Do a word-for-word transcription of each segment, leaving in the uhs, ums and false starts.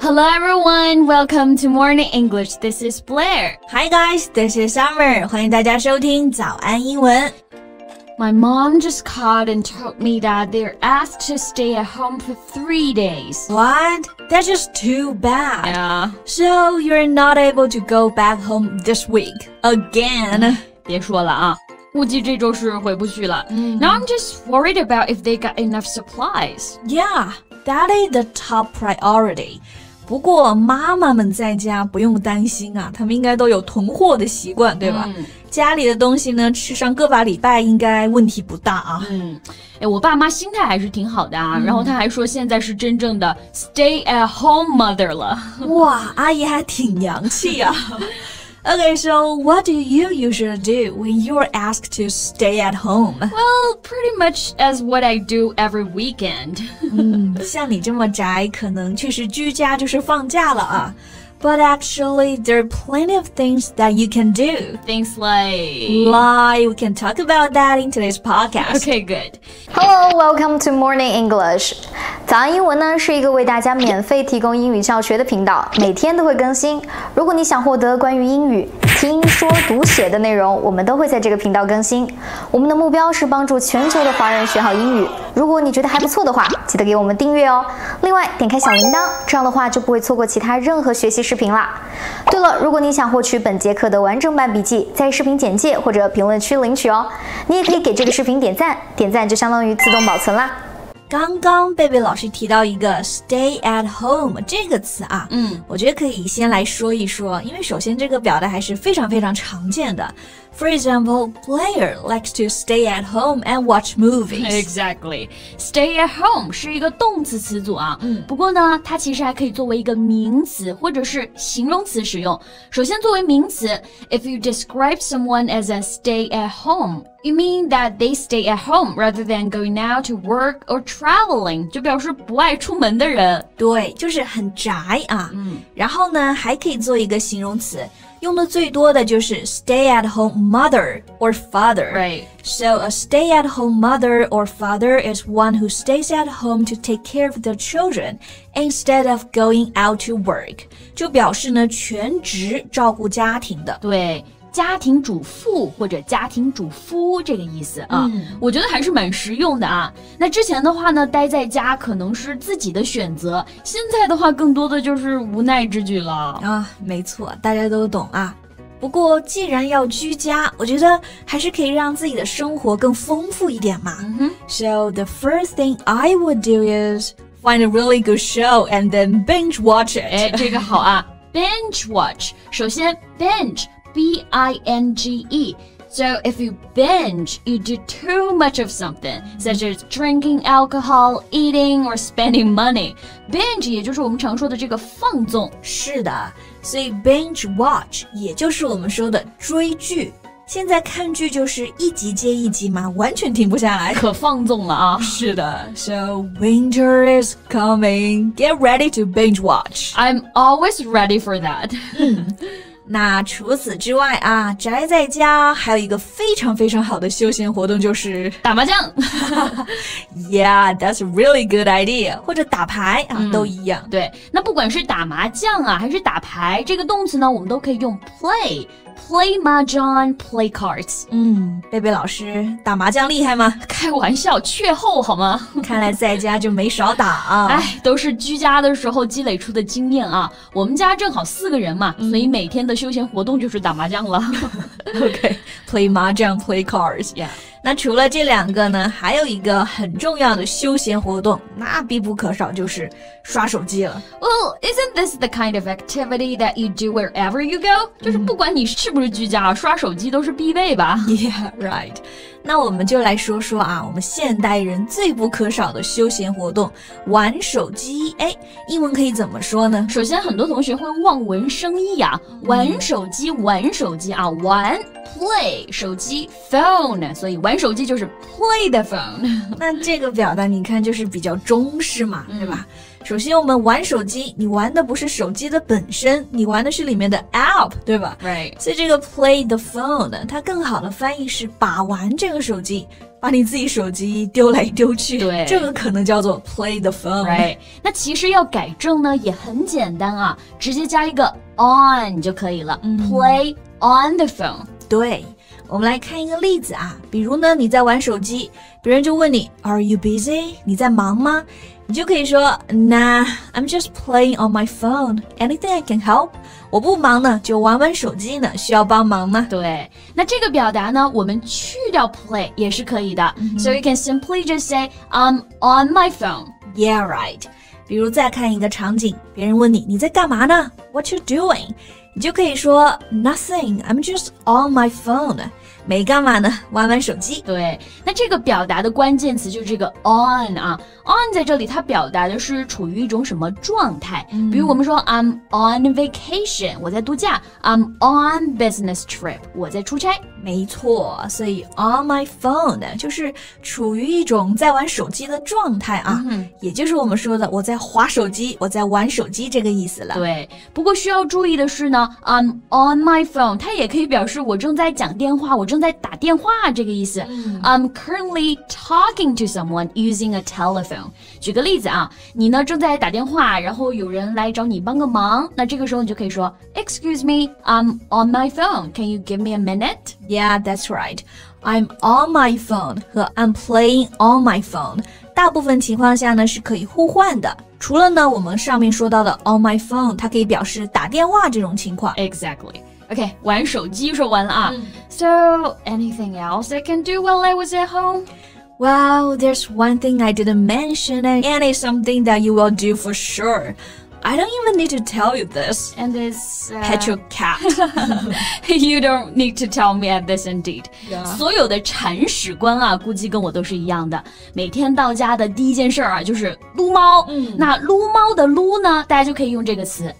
Hello everyone, welcome to Morning English. This is Blair. Hi guys, this is Summer. 欢迎大家收听早安英文。 My mom just called and told me that they're asked to stay at home for three days. What? That's just too bad. Yeah. So you're not able to go back home this week again. 别说了啊，估计这周是回不去了。Mm. Now I'm just worried about if they got enough supplies. Yeah, that is the top priority. 不过妈妈们在家不用担心啊，他们应该都有囤货的习惯，对吧？嗯，家里的东西呢，吃上个把礼拜应该问题不大啊。 嗯，哎，我爸妈心态还是挺好的啊。嗯，然后他还说现在是真正的 stay at home mother 了。 哇，阿姨还挺洋气啊。Okay, so what do you usually do when you're asked to stay at home? Well, pretty much as what I do every weekend. 嗯，像你这么宅，可能确实居家就是放假了啊。But actually, there are plenty of things that you can do. Things like... Like, we can talk about that in today's podcast. Okay, good. Hello, welcome to Morning English. 早安英文呢是一个为大家免费提供英语教学的频道，每天都会更新。如果你想获得关于英语听说读写的内容，我们都会在这个频道更新。我们的目标是帮助全球的华人学好英语。如果你觉得还不错的话，记得给我们订阅哦。另外，点开小铃铛，这样的话就不会错过其他任何学习视频啦。对了，如果你想获取本节课的完整版笔记，在视频简介或者评论区领取哦。你也可以给这个视频点赞，点赞就相当于自动保存啦。 刚刚贝贝老师提到一个 stay at home 这个词啊，嗯，我觉得可以先来说一说，因为首先这个表达还是非常非常常见的。For example, Blair likes to stay at home and watch movies. Exactly. Stay at home 是一个动词词组啊，嗯，不过呢，它其实还可以作为一个名词或者是形容词使用。首先作为名词 ，if you describe someone as a stay at home, you mean that they stay at home rather than going out to work or traveling， 就表示不爱出门的人。 对，就是很宅啊。嗯，然后呢，还可以做一个形容词。用的最多的就是 stay at home mother or father. Right. So a stay at home mother or father is one who stays at home to take care of their children instead of going out to work. 就表示呢全职照顾家庭的。 对。家庭主妇或者家庭主夫这个意思啊，嗯，我觉得还是蛮实用的啊。那之前的话呢，待在家可能是自己的选择，现在的话更多的就是无奈之举了啊。没错，大家都懂啊。不过既然要居家，我觉得还是可以让自己的生活更丰富一点嘛。嗯哼。So the first thing I would do is find a really good show and then binge watch it. 哎，这个好啊 ，binge watch。首先 binge。B I N G E. So if you binge, you do too much of something, such as drinking alcohol, eating, or spending money. Binge 也就是我们常说的这个放纵。 是的，所以 binge watch 也就是我们说的追剧。现在看剧就是一集接一集嘛，完全停不下来， 可放纵了啊！ 是的 ，So winter is coming. Get ready to binge watch. I'm always ready for that. 嗯。那除此之外啊，宅在家还有一个非常非常好的休闲活动就是打麻将。 Yeah, that's a really good idea. 或者打牌啊，嗯，都一样。 对，那不管是打麻将啊，还是打牌，这个动词呢，我们都可以用 play。Play mahjong, play cards. 嗯，贝贝老师打麻将厉害吗？ 开玩笑，雀后好吗？ 看来在家就没少打啊。 哎，都是居家的时候积累出的经验啊。我们家正好四个人嘛，嗯，所以每天的休闲活动就是打麻将了。 Okay, play mahjong, play cards. Yeah. 那除了这两个呢，还有一个很重要的休闲活动，那必不可少就是刷手机了。 Well, isn't this the kind of activity that you do wherever you go? 就是不管你是不是居家，刷手机都是必备吧 ？Yeah, right. 那我们就来说说啊，我们现代人最不可少的休闲活动——玩手机。哎，英文可以怎么说呢？ 首先，很多同学会望文生义啊，玩手机，玩手机啊，玩 play 手机 phone， 所以玩手机就是 play the phone。 那这个表达你看就是比较中式嘛，对吧？ 首先我们玩手机，你玩的不是手机的本身，你玩的是里面的 app， 对吧？ Right. 所以这个 play the phone 它更好的翻译是把玩这个手机，把你自己手机丢来丢去， 对， 这个可能叫做 play the phone。 Right. 那其实要改正呢也很简单啊，直接加一个 on 就可以了、嗯、Play on the phone。 对，我们来看一个例子啊，比如呢你在玩手机，别人就问你 Are you busy？ 你在忙吗？你就可以说 Nah, I'm just playing on my phone. Anything I can help? 我不忙呢，就玩玩手机呢，需要帮忙吗？ 对，那这个表达呢，我们去掉 play 也是可以的、mm-hmm. So you can simply just say I'm on my phone. Yeah, right. 比如再看一个场景，别人问你你在干嘛呢？ What you doing？ 你就可以说 Nothing, I'm just on my phone. 没干嘛呢，玩玩手机。 对，那这个表达的关键词就是这个 on 啊 on 在这里它表达的是处于一种什么状态、嗯、比如我们说 I'm on vacation， 我在度假， I'm on business trip， 我在出差。 没错，所以 on my phone 就是处于一种在玩手机的状态啊、嗯、也就是我们说的我在滑手机，我在玩手机这个意思了。 对，不过需要注意的是呢 I'm on my phone 它也可以表示我正在讲电话，我正在打电话这个意思、嗯、I'm currently talking to someone using a telephone。 举个例子啊，你呢正在打电话，然后有人来找你帮个忙，那这个时候你就可以说 Excuse me, I'm on my phone. Can you give me a minute? Yeah, that's right. I'm on my phone 和 I'm playing on my phone 大部分情况下呢是可以互换的，除了呢我们上面说到的 on my phone 它可以表示打电话这种情况。 Exactly.Okay, 玩手机说完了啊、嗯、So, anything else I can do while I was at home? Well, there's one thing I didn't mention and it's something that you will do for sure. I don't even need to tell you this. And it's... Uh... Pet your cat. You don't need to tell me at this indeed. Yeah. 所有的铲屎官啊，估计跟我都是一样的。每天到家的第一件事啊，就是撸猫。嗯，那撸猫的撸呢，大家就可以用这个词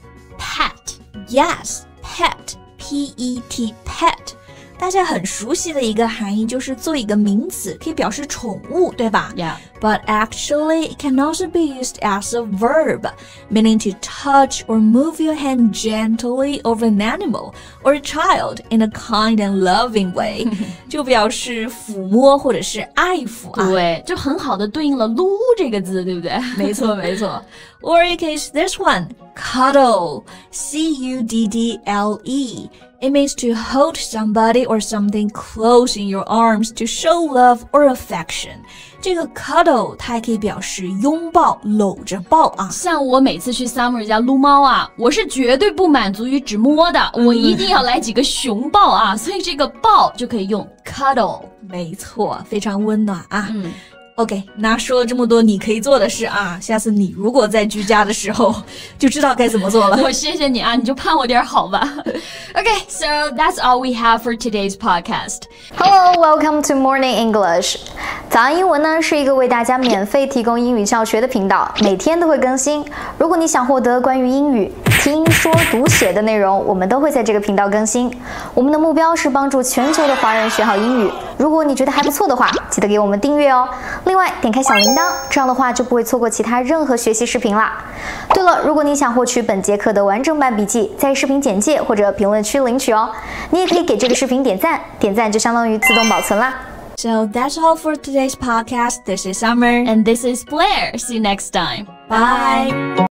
pet。Yes, pet.P E T, pet 大家很熟悉的一个含义就是做一个名词，可以表示宠物，对吧？ Yeah. But actually, it can also be used as a verb, meaning to touch or move your hand gently over an animal or a child in a kind and loving way. 就表示抚摸或者是爱抚啊。 对，就很好的对应了撸这个字，对不对？ 没错，没错。Or you can use this one, cuddle, C U D D L E.It means to hold somebody or something close in your arms to show love or affection. 这个 cuddle 它还可以表示拥抱、搂着抱啊。 像我每次去 Summer 家撸猫啊，我是绝对不满足于只摸的，嗯、我一定要来几个熊抱啊，所以这个抱就可以用 cuddle。 没错，非常温暖啊。 嗯。 OK， 那说了这么多你可以做的事啊，下次你如果在居家的时候就知道该怎么做了。 我谢谢你啊，你就盼我点好吧。Okay, so that's all we have for today's podcast. Hello, welcome to Morning English. 早安英文呢是一个为大家免费提供英语教学的频道，每天都会更新。如果你想获得关于英语听说读写的内容，我们都会在这个频道更新。我们的目标是帮助全球的华人学好英语。如果你觉得还不错的话，记得给我们订阅哦。另外，点开小铃铛，这样的话就不会错过其他任何学习视频啦。对了，如果你想获取本节课的完整版笔记，在视频简介或者评论区领取哦。你也可以给这个视频点赞，点赞就相当于自动保存啦。 So that's all for today's podcast. This is Summer. And this is Blair. See you next time. Bye.